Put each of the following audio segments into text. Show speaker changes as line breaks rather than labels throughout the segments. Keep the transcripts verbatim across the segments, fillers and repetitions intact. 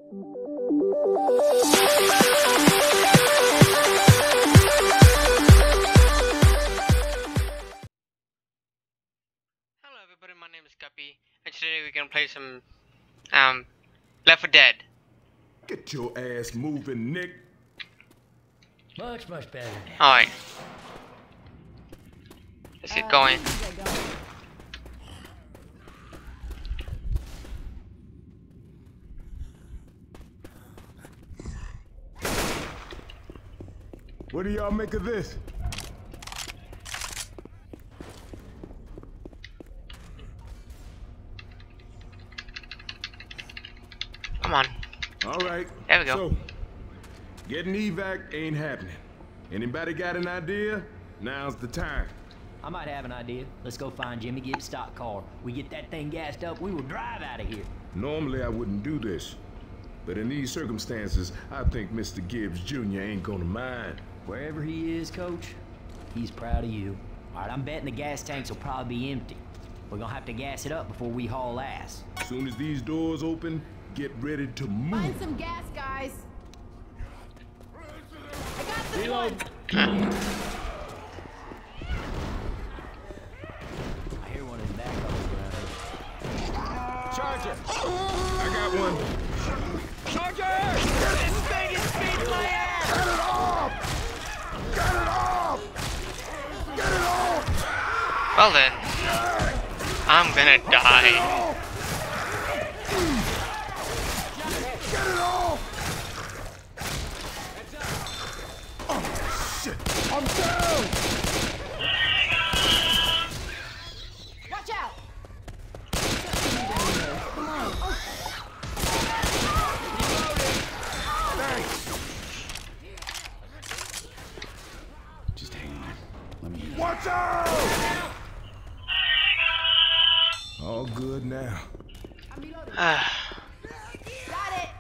Hello everybody, my name is Guppy, and today we're gonna play some um Left four Dead.
Get your ass moving, Nick.
Much, much better.
Alright. Let's get going.
What do y'all make of this?
Come on.
All right.
There we go.
So, getting evac ain't happening. Anybody got an idea? Now's the time.
I might have an idea. Let's go find Jimmy Gibbs' stock car. We get that thing gassed up, we will drive out of here.
Normally I wouldn't do this, but in these circumstances, I think Mister Gibbs Junior ain't gonna mind.
Wherever he is, Coach, he's proud of you. All right, I'm betting the gas tanks will probably be empty. We're gonna have to gas it up before we haul ass.
As soon as these doors open, get ready to move.
Find some gas, guys. I got this
Reload.
one.
I hear one in the back of
Charger! I got one.
Charger! This thing is beating my ass!
Get it off! Get it off! Get it off!
Well then, I'm gonna die.
Get it off! Oh, shit! I'm down!
Watch out.
Thanks!
Just hang on. Let me...
Watch out! All good now.
I'm reloading.
Ah,
Got it.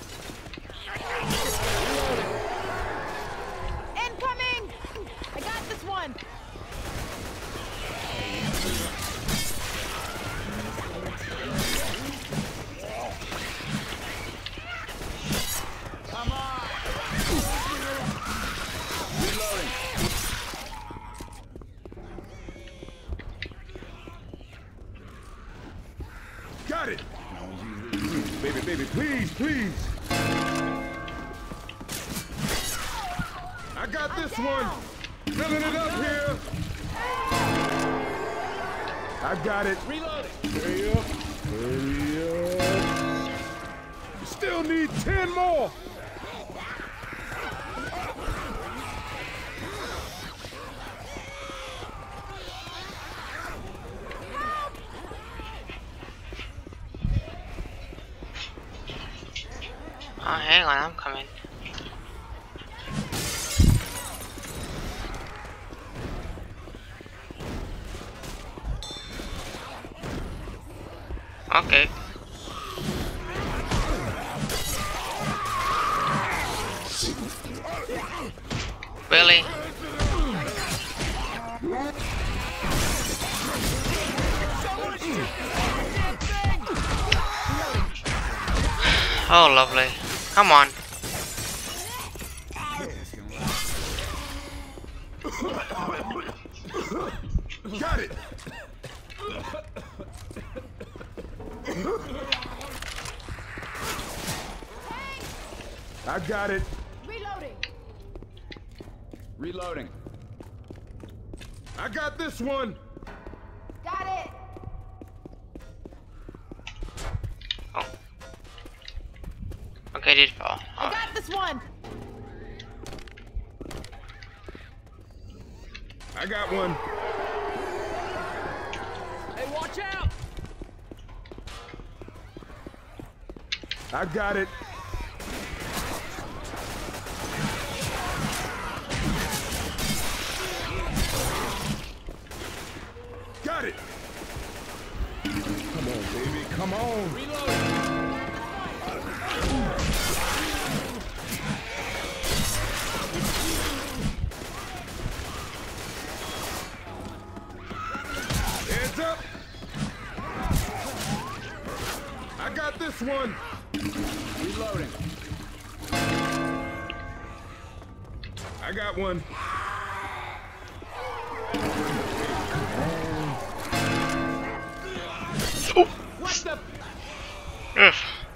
Incoming. I got this one.
Come on!
Reloading.
Got it! Baby, baby, please, please! I got this one! Filling it up here! I got it!
Reloading!
Hurry up! Hurry up! You still need ten more!
oh, hang on, I'm coming. Okay. Really? Oh, lovely. Come on.
Got it! I got it!
Reloading.
Reloading.
I got this one!
Got it.
Oh. Okay, did fall.
I got this one.
I got one!
Hey, watch out!
I got it! Got it! Come on, baby, come on! Heads up! I I got this one.
Reloading.
I got one.
What the?
Ugh.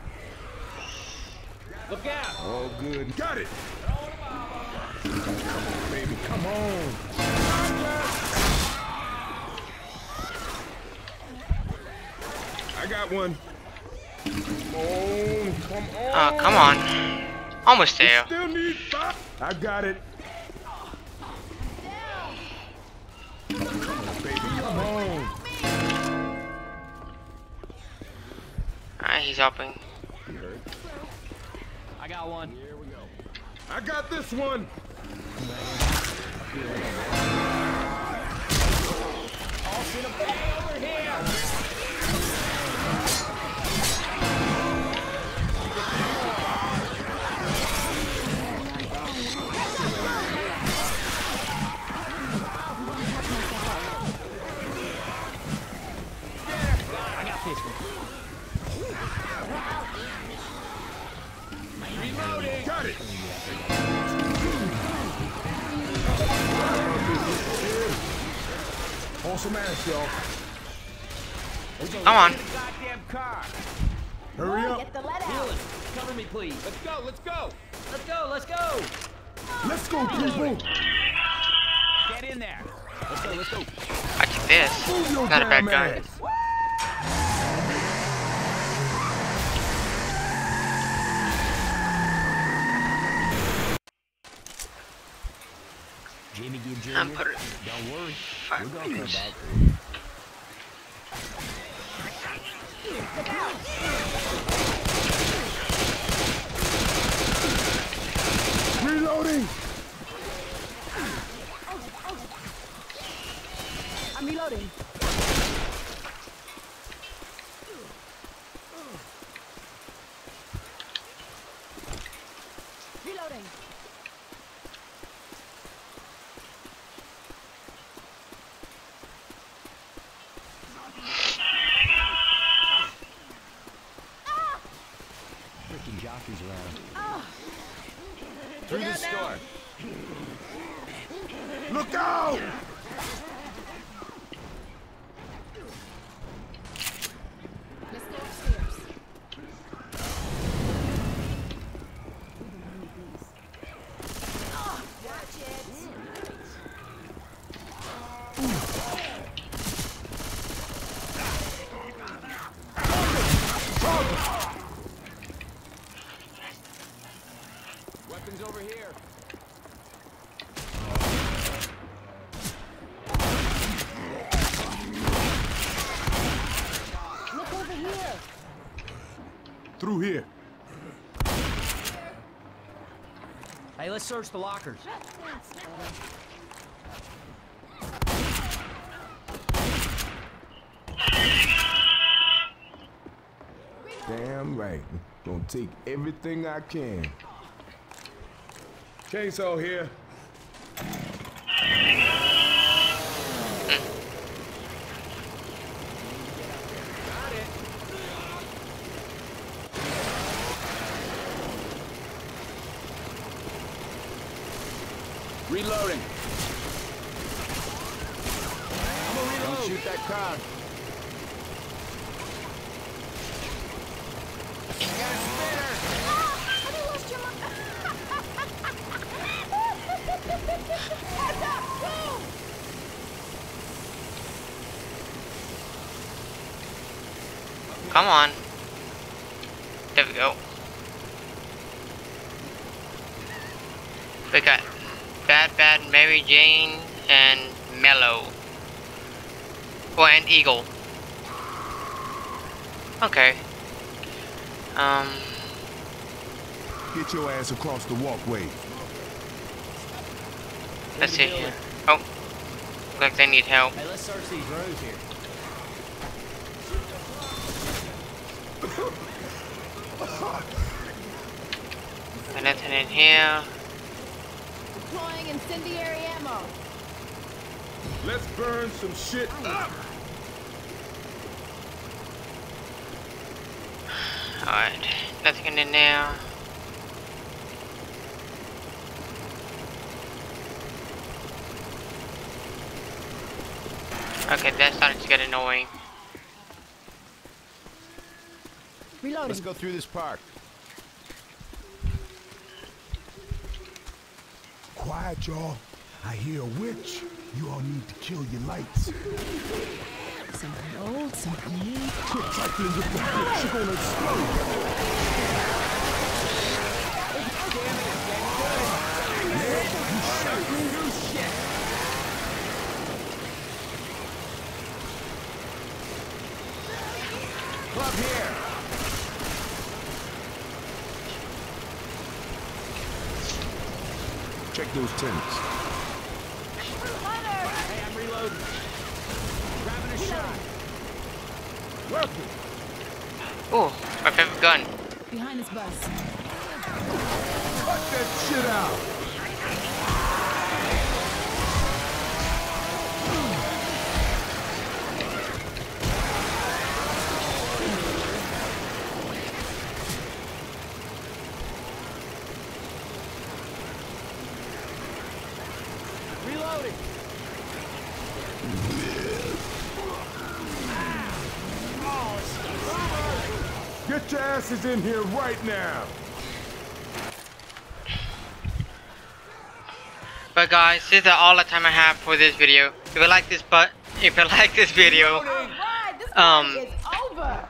Look out!
All good. Got it. Come on, baby. Come on. I got one. Come on. Come on.
Oh, come on. Almost there.
Still need five. I got it. Come on, baby. Come on.
Alright, he's helping.
I got one.
I got this one.
Over here. I got this one.
Reloading.
Got it. On some ass, y'all.
Come on.
Goddamn car.
Hurry up.
Get the lead out.
Cover me, please.
Let's go. Let's go.
Let's go, let's go.
Let's go, people.
Get in there. Let's go, let's go.
I keep this.
Move your
Not a bad
damn
guy.
ass.
Jimmy Gibb Junior
I'm putting
Don't worry.
five
We're gonna come
minutes.
back.
Reloading.
I'm reloading. Reloading.
Freaking jockey's around.
Through the store.
Look out.
Let's go upstairs. Oh, watch it.
Weapons over here.
Look over here.
Through here.
Hey, let's search the lockers.
Damn right. Gonna take everything I can. Chainsaw here.
Reloading. Don't shoot that car.
Come on. There we go. We got Bad Bad Mary Jane and Mellow. Oh, and Eagle. Okay. Um.
Get your ass across the walkway.
Let's see here. Oh. Looks like they need help.
Hey, let's search these rows here.
Got nothing in here.
Deploying incendiary ammo.
Let's burn some shit up.
Alright, nothing in there. Okay, that's starting to get annoying.
Reloading.
Let's go through this park.
Quiet, y'all. I hear a witch. You all need to kill your lights.
Something old, something new.
Quit trifling with the bitch. You're gonna explode.
Club here.
Check those tents.
Hey, I'm reloading. Grabbing a shot. Working.
Oh, my favorite gun.
Behind this bus.
Cut that shit out.
Reloading.
Get your asses in here right now.
But guys, this is all the time I have for this video. If you like this, but if you like this video,
Alright, this
Um,
party is over.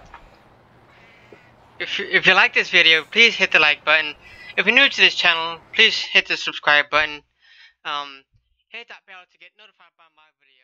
if you, if you like this video, please hit the like button. If you're new to this channel, please hit the subscribe button. Um, hit that bell to get notified by my video.